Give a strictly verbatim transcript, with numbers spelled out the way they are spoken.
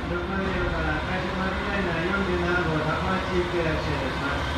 ろく号から会社マルライナーよんじゅうななごう高松行きをいらっしゃいます。